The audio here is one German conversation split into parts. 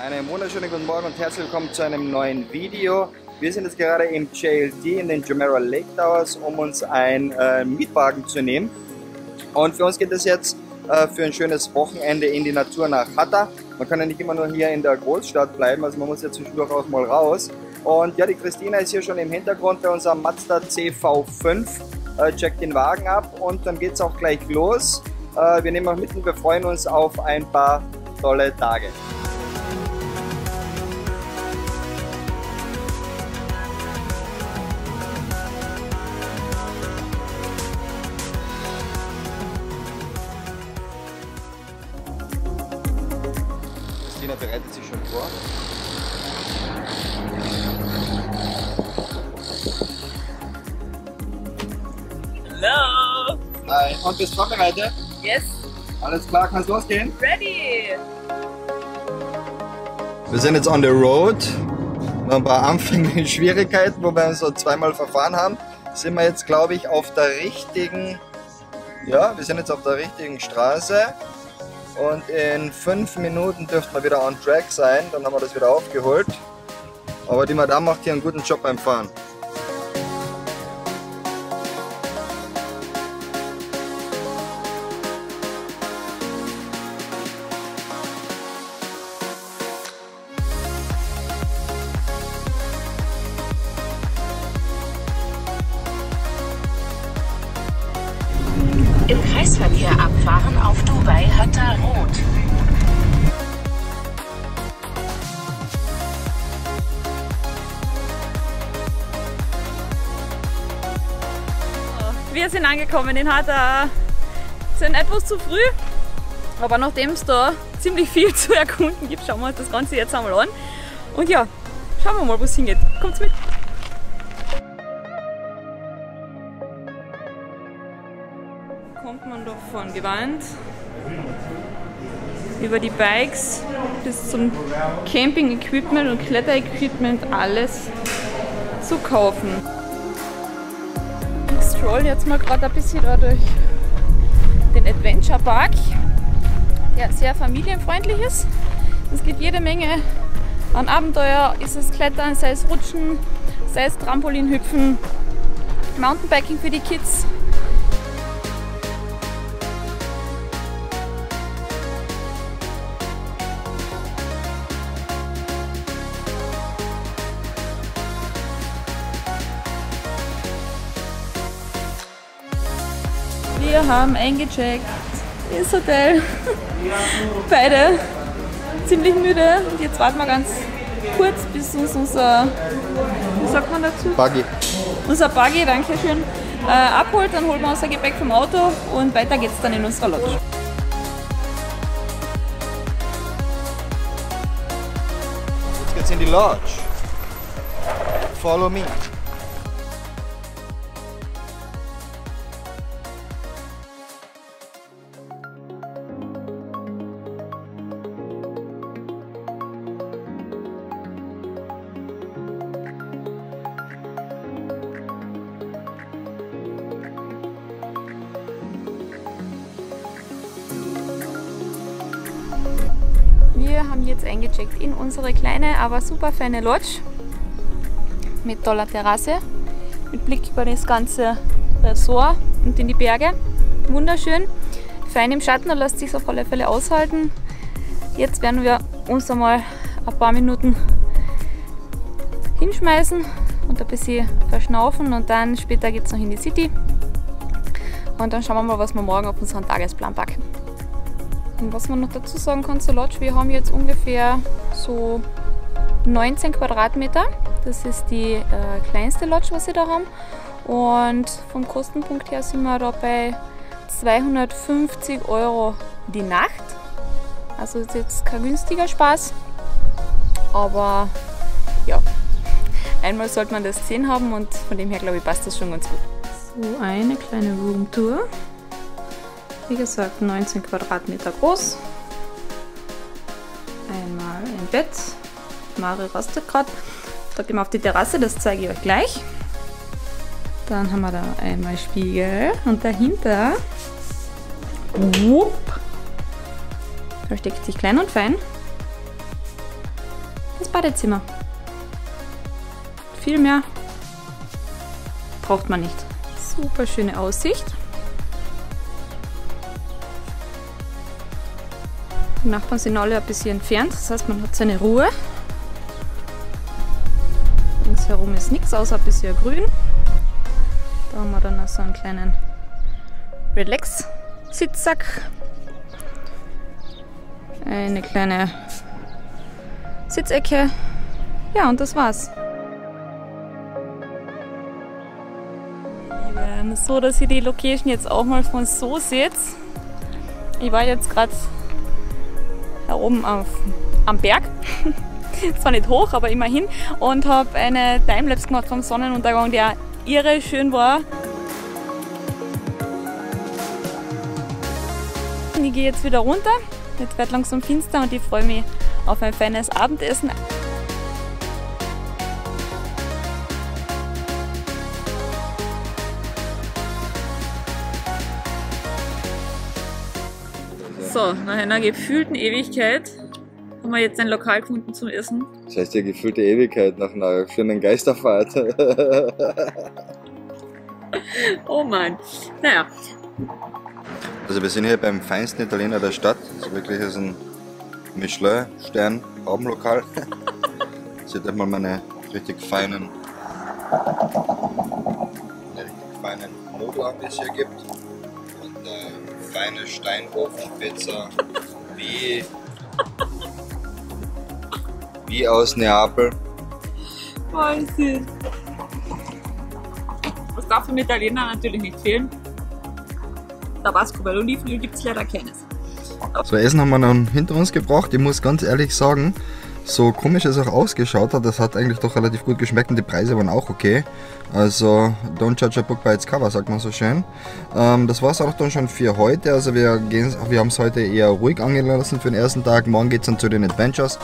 Einen wunderschönen guten Morgen und herzlich willkommen zu einem neuen Video. Wir sind jetzt gerade im JLT in den Jumeirah Lake Towers, um uns einen Mietwagen zu nehmen. Und für uns geht es jetzt für ein schönes Wochenende in die Natur nach Hatta. Man kann ja nicht immer nur hier in der Großstadt bleiben, also man muss ja zwischendurch auch mal raus. Und ja, die Christina ist hier schon im Hintergrund bei unserem Mazda CV5, checkt den Wagen ab und dann geht es auch gleich los. Wir nehmen auch mit und wir freuen uns auf ein paar tolle Tage. Christina bereitet sich schon vor. Hallo! Hi, und bist du vorbereitet? Yes! Alles klar, kann's losgehen? Ready! Wir sind jetzt on the road. Noch ein paar anfängliche Schwierigkeiten, wo wir uns so zweimal verfahren haben. Sind wir jetzt, glaube ich, auf der richtigen... Ja, wir sind jetzt auf der richtigen Straße. Und in 5 Minuten dürften wir wieder on track sein. Dann haben wir das wieder aufgeholt. Aber die Madame macht hier einen guten Job beim Fahren. Im Kreisverkehr abfahren auf Dubai Hatta Rot. Wir sind angekommen in Hatta. Sind etwas zu früh, aber nachdem es da ziemlich viel zu erkunden gibt, schauen wir uns das Ganze jetzt einmal an. Und ja, schauen wir mal, wo es hingeht. Kommt's mit! Kommt man doch von Gewand über die Bikes bis zum Camping-Equipment und Kletter-Equipment alles zu kaufen. Ich stroll jetzt mal gerade ein bisschen da durch den Adventure Park, der sehr familienfreundlich ist. Es gibt jede Menge an Abenteuer, ist es Klettern, sei es Rutschen, sei es Trampolinhüpfen, Mountainbiking für die Kids. Wir haben eingecheckt ins Hotel. Beide ziemlich müde. Und jetzt warten wir ganz kurz, bis uns unser, wie sagt man dazu? Buggy. Unser Buggy, danke schön, abholt. Dann holen wir unser Gepäck vom Auto und weiter geht's dann in unserer Lodge. Jetzt geht's in die Lodge. Follow me. Wir haben jetzt eingecheckt in unsere kleine, aber super feine Lodge mit toller Terrasse, mit Blick über das ganze Resort und in die Berge. Wunderschön, fein im Schatten, da lässt sich auf alle Fälle aushalten. Jetzt werden wir uns einmal ein paar Minuten hinschmeißen und ein bisschen verschnaufen und dann später geht es noch in die City. Und dann schauen wir mal, was wir morgen auf unseren Tagesplan packen. Und was man noch dazu sagen kann zur Lodge, wir haben jetzt ungefähr so 19 Quadratmeter. Das ist die kleinste Lodge, was wir da haben. Und vom Kostenpunkt her sind wir da bei 250 € die Nacht. Also ist jetzt kein günstiger Spaß. Aber ja, einmal sollte man das gesehen haben und von dem her glaube ich passt das schon ganz gut. So, eine kleine Roomtour. Wie gesagt, 19 Quadratmeter groß. Einmal ein Bett. Mari rastet gerade. Da gehen wir auf die Terrasse, das zeige ich euch gleich. Dann haben wir da einmal Spiegel und dahinter versteckt sich klein und fein Badezimmer. Viel mehr braucht man nicht. Super schöne Aussicht. Die Nachbarn sind alle ein bisschen entfernt, das heißt, man hat seine Ruhe. Ringsherum ist nichts, außer ein bisschen grün. Da haben wir dann noch so einen kleinen Relax-Sitzsack. Eine kleine Sitzecke. Ja, und das war's. So, dass ihr die Location jetzt auch mal von so seht. Ich war jetzt gerade da oben am Berg. Zwar nicht hoch, aber immerhin. Und habe eine Timelapse gemacht vom Sonnenuntergang, der irre schön war. Ich gehe jetzt wieder runter. Jetzt wird langsam finster und ich freue mich auf ein feines Abendessen. So, nach einer gefühlten Ewigkeit haben wir jetzt ein Lokal gefunden zum Essen. Das heißt ja gefühlte Ewigkeit nach einer schönen Geisterfahrt. Oh Mann. Naja. Also wir sind hier beim feinsten Italiener der Stadt. Also wirklich ist ein Michelin-Stern-Abendlokal. Seht ihr mal meine richtig feinen Nudeln, die es hier gibt. Und feine Steinofenpizza wie aus Neapel. Wahnsinn. Was darf im Italiener natürlich nicht fehlen? Tabasco, weil Olivenöl gibt es leider keines. So, Essen haben wir dann hinter uns gebracht. Ich muss ganz ehrlich sagen, so komisch es auch ausgeschaut hat, das hat eigentlich doch relativ gut geschmeckt und die Preise waren auch okay. Also, don't judge a book by its cover, sagt man so schön. Das war es auch dann schon für heute. Also wir haben es heute eher ruhig angehen lassen für den ersten Tag. Morgen geht es dann zu den Adventures.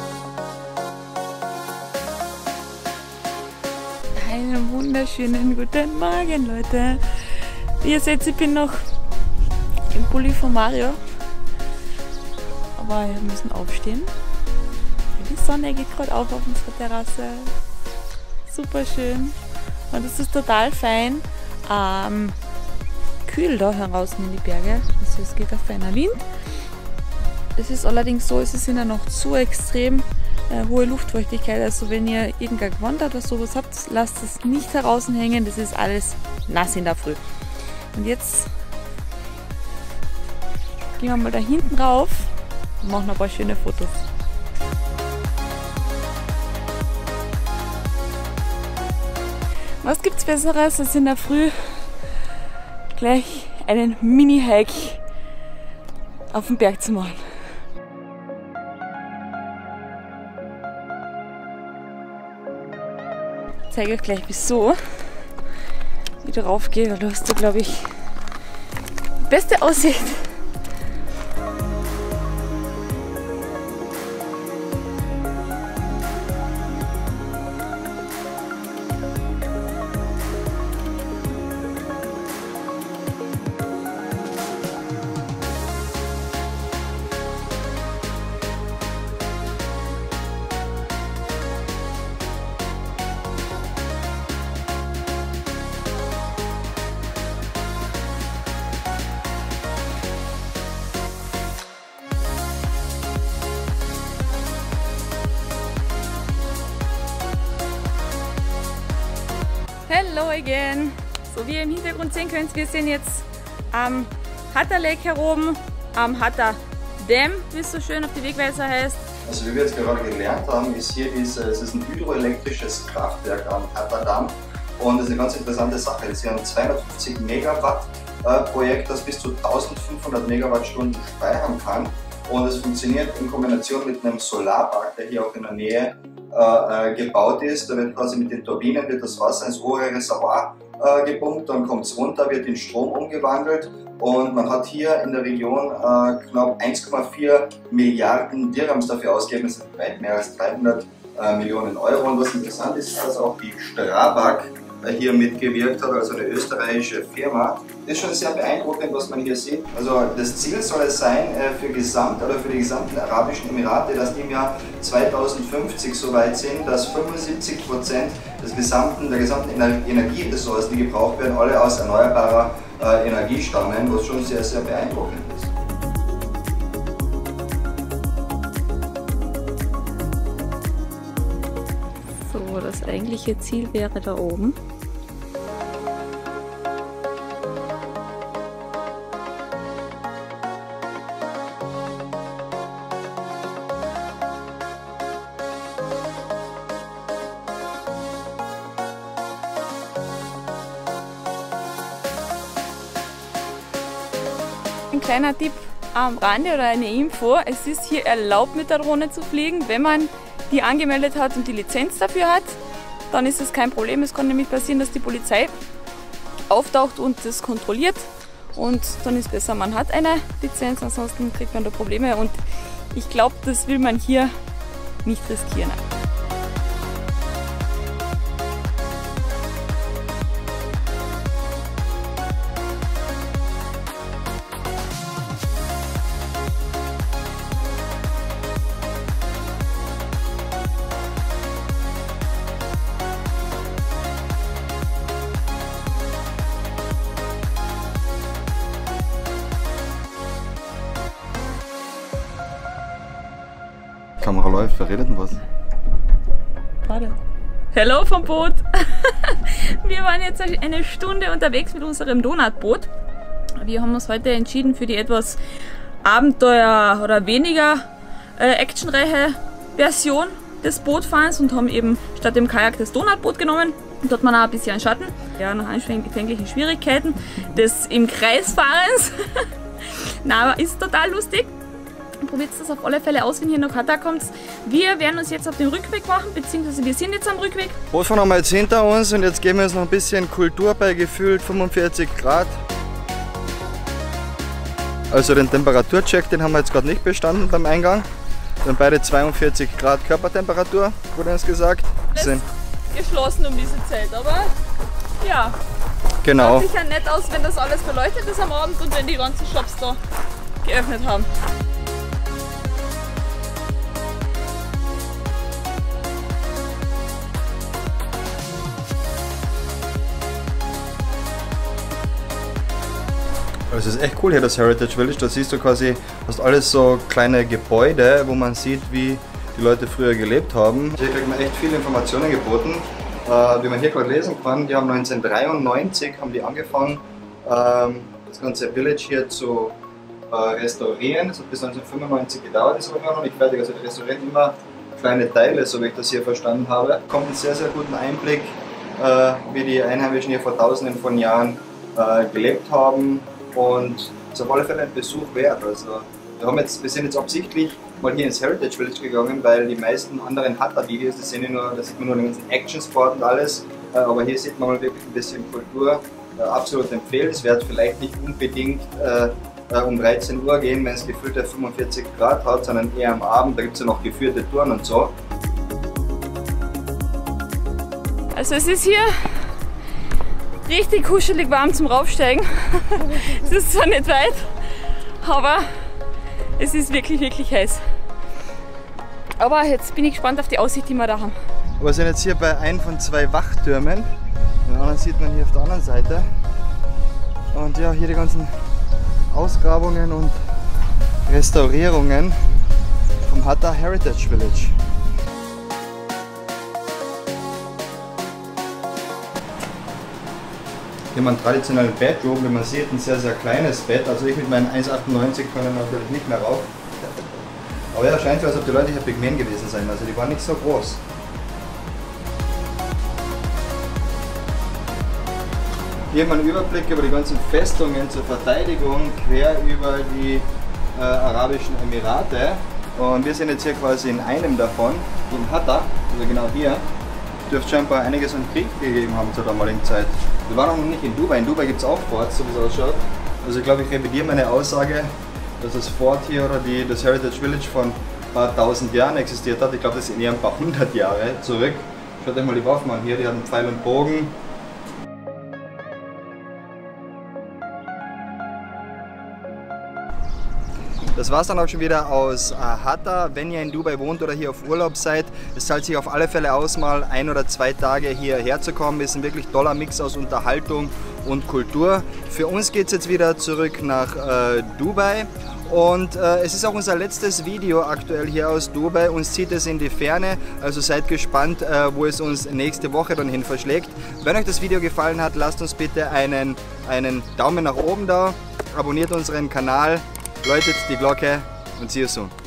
Einen wunderschönen guten Morgen, Leute. Wie ihr seht, ich bin noch im Pulli von Mario. Aber wir müssen aufstehen. Die Sonne geht gerade auf unserer Terrasse. Super schön. Und es ist total fein. Kühl da heraus in die Berge. Also es geht ein feiner Wind. Es ist allerdings so, es ist ja noch zu extrem hohe Luftfeuchtigkeit. Also wenn ihr irgendein Gewand oder sowas habt, lasst es nicht heraushängen. Das ist alles nass in der Früh. Und jetzt gehen wir mal da hinten rauf und machen ein paar schöne Fotos. Was gibt's Besseres, als in der Früh gleich einen Mini-Hike auf den Berg zu machen? Ich zeige euch gleich wieso. Wie ich drauf gehe, weil du hast da, glaube ich, die beste Aussicht. Hello again! So wie ihr im Hintergrund sehen könnt, wir sind jetzt am Hatta Lake heroben, am Hatta Dam, wie es so schön auf die Wegweiser heißt. Also wie wir jetzt gerade gelernt haben, ist hier es ist ein hydroelektrisches Kraftwerk am Hatta Dam und das ist eine ganz interessante Sache. Das ist ja ein 250 Megawatt Projekt, das bis zu 1500 Megawattstunden speichern kann und es funktioniert in Kombination mit einem Solarpark, der hier auch in der Nähe gebaut ist. Da wird quasi mit den Turbinen wird das Wasser ins hohe Reservoir gepumpt, dann kommt es runter, wird in Strom umgewandelt und man hat hier in der Region knapp 1,4 Milliarden Dirhams dafür ausgegeben, das sind weit mehr als 300 Millionen Euro. Und was interessant ist, dass auch die Strabag hier mitgewirkt hat, also eine österreichische Firma. Das ist schon sehr beeindruckend, was man hier sieht. Also das Ziel soll es sein, für die gesamten Arabischen Emirate, dass die im Jahr 2050 so weit sind, dass 75% der gesamten Energieressourcen, die gebraucht werden, alle aus erneuerbarer Energie stammen, was schon sehr, sehr beeindruckend ist. So, das eigentliche Ziel wäre da oben. Ein kleiner Tipp am Rande oder eine Info: Es ist hier erlaubt, mit der Drohne zu fliegen, wenn man die angemeldet hat und die Lizenz dafür hat. Dann ist es kein Problem. Es kann nämlich passieren, dass die Polizei auftaucht und das kontrolliert. Und dann ist besser, man hat eine Lizenz, ansonsten kriegt man da Probleme. Und ich glaube, das will man hier nicht riskieren. Kamera läuft, wer redet denn was? Warte. Hello vom Boot! Wir waren jetzt eine Stunde unterwegs mit unserem Donutboot. Wir haben uns heute entschieden für die etwas Abenteuer- oder weniger actionreiche Version des Bootfahrens und haben eben statt dem Kajak das Donutboot genommen. Und dort hat man auch ein bisschen Schatten. Ja, nach anfänglichen Schwierigkeiten des im Kreisfahrens. Na, aber ist total lustig. Probiert das auf alle Fälle aus, wenn ihr nach Hatta kommt. Wir werden uns jetzt auf den Rückweg machen, beziehungsweise wir sind jetzt am Rückweg. Bootfahren haben wir jetzt hinter uns und jetzt geben wir uns noch ein bisschen Kultur bei gefühlt 45 Grad. Also den Temperaturcheck, den haben wir jetzt gerade nicht bestanden beim Eingang. Wir haben beide 42 Grad Körpertemperatur, wurde uns gesagt. Sind geschlossen um diese Zeit, aber ja. Genau. Sieht sicher nett aus, wenn das alles beleuchtet ist am Abend und wenn die ganzen Shops da geöffnet haben. Also es ist echt cool hier, das Heritage Village. Da siehst du quasi fast alles so kleine Gebäude, wo man sieht, wie die Leute früher gelebt haben. Hier kriegt man echt viele Informationen geboten, wie man hier gerade lesen kann. Die haben 1993 haben die angefangen, das ganze Village hier zu restaurieren. Das hat bis 1995 gedauert, ist aber immer noch nicht fertig. Also die restaurieren immer kleine Teile, so wie ich das hier verstanden habe. Kommt einen sehr, sehr guten Einblick, wie die Einheimischen hier vor tausenden von Jahren gelebt haben. Und es ist auf alle Fälle ein Besuch wert. Also wir sind jetzt absichtlich mal hier ins Heritage Village gegangen, weil die meisten anderen Hatta-Videos, da sieht man nur den ganzen Action-Sport und alles. Aber hier sieht man mal wirklich ein bisschen Kultur. Absolut empfehlenswert, vielleicht nicht unbedingt um 13 Uhr gehen, wenn es gefühlte 45 Grad hat, sondern eher am Abend. Da gibt es ja noch geführte Touren und so. Also es ist hier richtig kuschelig warm zum Raufsteigen. Es ist zwar nicht weit, aber es ist wirklich, wirklich heiß. Aber jetzt bin ich gespannt auf die Aussicht, die wir da haben. Wir sind jetzt hier bei einem von zwei Wachtürmen. Den anderen sieht man hier auf der anderen Seite. Und ja, hier die ganzen Ausgrabungen und Restaurierungen vom Hatta Heritage Village. Hier haben wir einen traditionellen Bedroom, wie man sieht, ein sehr, sehr kleines Bett. Also ich mit meinen 1,98 kann natürlich nicht mehr rauf. Aber ja, scheint so, als ob die Leute hier Pygmäen gewesen sein, also die waren nicht so groß. Hier haben wir einen Überblick über die ganzen Festungen zur Verteidigung quer über die Arabischen Emirate. Und wir sind jetzt hier quasi in einem davon, in Hatta, also genau hier. Es dürfte scheinbar einiges an Krieg gegeben haben zur damaligen Zeit. Wir waren noch nicht in Dubai. In Dubai gibt es auch Forts, so wie es ausschaut. Also ich glaube, ich revidiere meine Aussage, dass das Fort hier oder das Heritage Village von ein paar tausend Jahren existiert hat. Ich glaube, das sind eher ein paar hundert Jahre zurück. Schaut euch mal die Waffen an hier, die haben Pfeil und Bogen. Das war es dann auch schon wieder aus Hatta. Wenn ihr in Dubai wohnt oder hier auf Urlaub seid, es zahlt sich auf alle Fälle aus, mal 1 oder 2 Tage hierher zu kommen. Es ist ein wirklich toller Mix aus Unterhaltung und Kultur. Für uns geht es jetzt wieder zurück nach Dubai. Und es ist auch unser letztes Video aktuell hier aus Dubai. Uns zieht es in die Ferne, also seid gespannt, wo es uns nächste Woche dann hin verschlägt. Wenn euch das Video gefallen hat, lasst uns bitte einen Daumen nach oben da, abonniert unseren Kanal, läutet die Glocke und see you soon.